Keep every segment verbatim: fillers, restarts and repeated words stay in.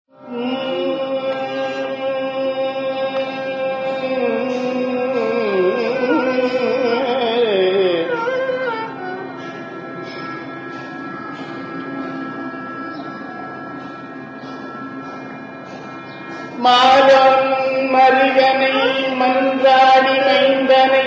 மாலம் மருகனை மன்றாடி மைந்தனை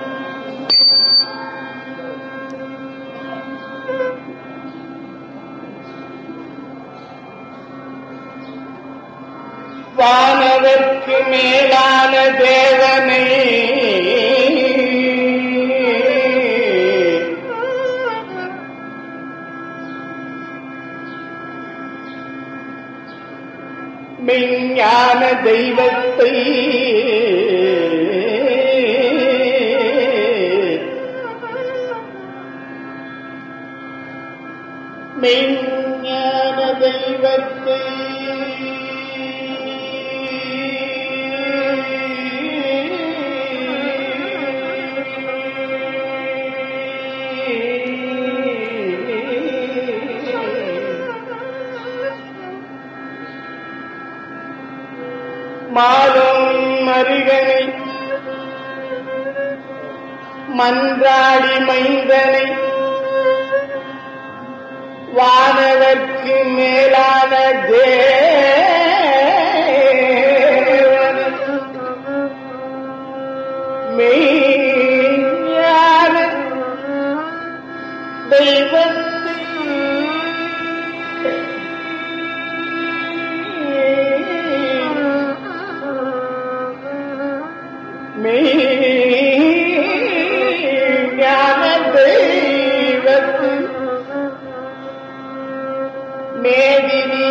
வானவர்க்கு மேலான தேவனை மெய்ஞான தெய்வத்தை மெய்ஞான தெய்வத்தை மாலும் மருகனை மன்றாடி மைந்தனை வானவர்க்கு மேலான தேவன் மெய்ஞான தெய்வத்தை மெய்ஞான தெய்வத்து மேதினி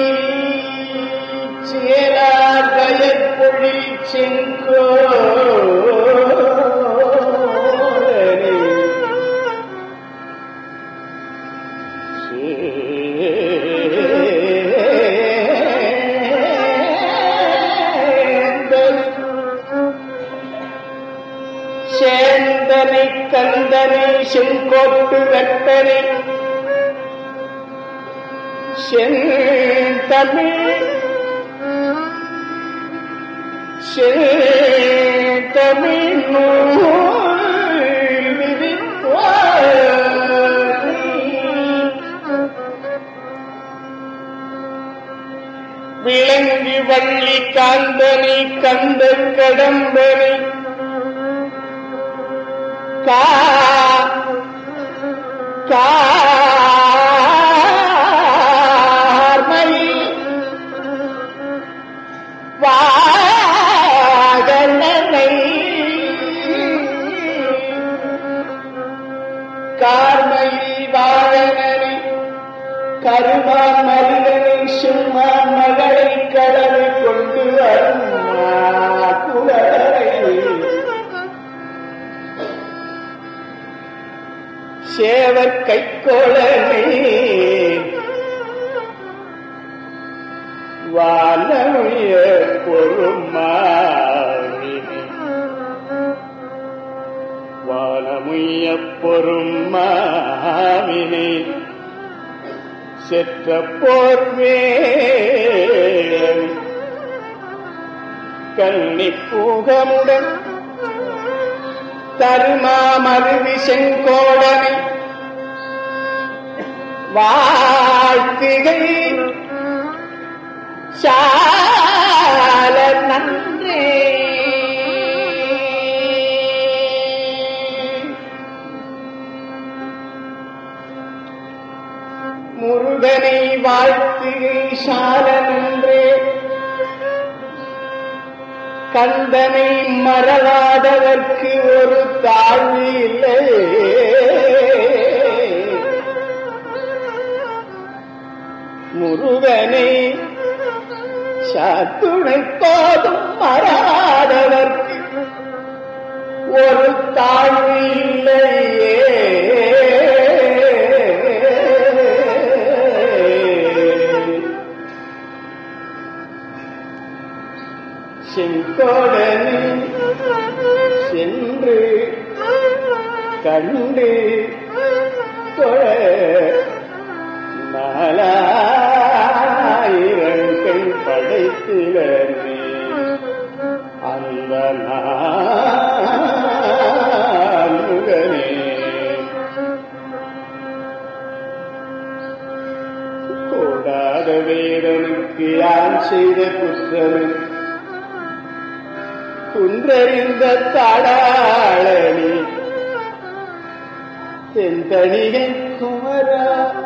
சேரார் கயற்பொழி செங்கோடனே சேந்தனை கந்தனை செங்கோட்டு வெட்டனை செந்தமிழ் செந்தமிழ் நூல் விதித்தானை விளங்கி வள்ளி காந்தனை கந்த கடம்பனை கா கார்மை வாகனனை கார்மை வாகனனை கருமான் மருகனை சும்மான் மகளை கடலை கொண்டு வரும் குலரை சேவர் கைக்கோளனை வானமுய பொறுமாவினை வானமுய பொறுமாவினை செற்ற போர்வே கண்ணி பூகமுடன் தருமாமருவி செங்கோடனை வாழ்த்துகை சால நன்றே முருகனை வாழ்த்துகை சால நன்றே கந்தனை மறவாதவர்க்கு ஒரு தாழ்வு இல்லை முருகனை சாத்துணை போதும் மறவாதவர்க்கு ஒரு தாழ்வு இல்லையே செங்கோடனை சென்று கண்டு தொழ நாலாயிரம் பெண் பழ எழுத்திலே அந்த நான்முகனே கூடாத வேதனுக்கு யான் செய்த குற்றமே குன்றறிந்த தாடாளனி தென்தணிகை குமரா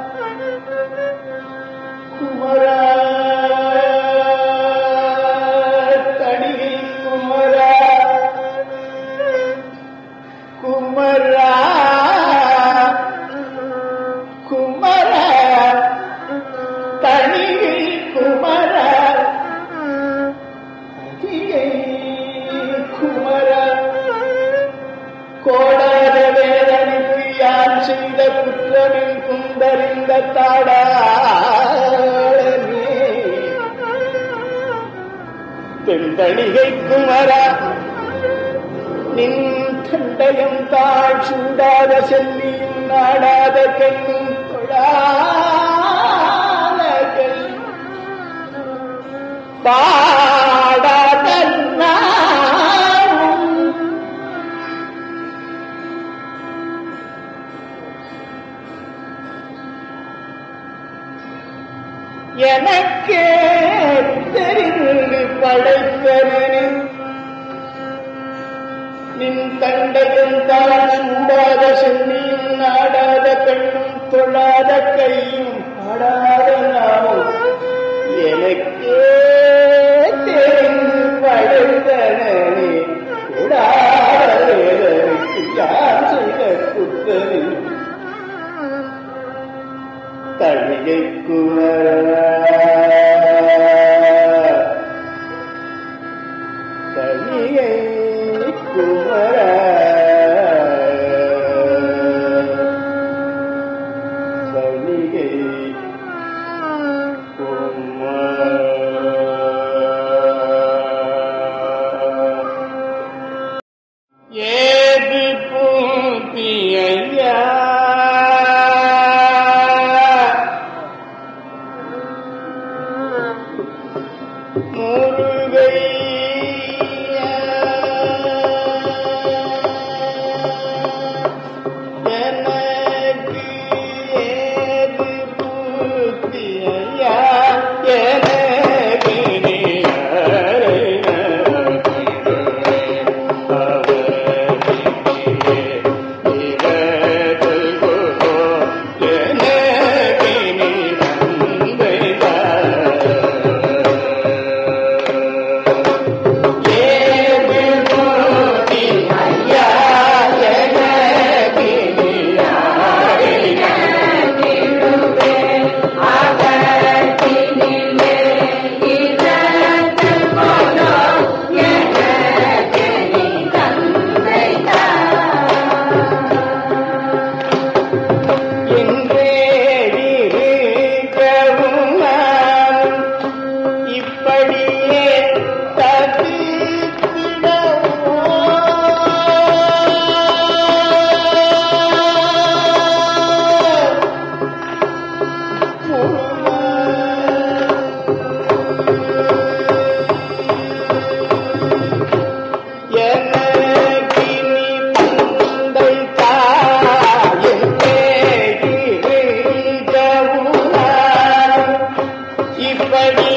குமரா தணிகை குமரா குமரா குமரா தணிகை குமரா தணிகை குமரா கோடாத வேதனுக்கு யான் செய்த குற்றமின் குந்தறிந்த தாடாளனே தென்தணிகை குமரா நின் தண்டயம் தாழ் சூடாத செல்லியும் நாடாத கண்ணும் தொழாத கை பாடாத நாவும் எனக்கே தெரிந்து படைத்தனே நின் தண்டையும் தான் சூடாத சென்னியும் நாடாத கண்ணும் தொழாத கையும் ஆடாத நாவும் எனக்கே தெரிந்து படைத்தனே கூடாத வேதனுக்கு யான் செய்த குற்றமே தணிகை குமரா தணிகை குமரா தணிகை குமரா ஏது பூத்தி ஐயா இப்படி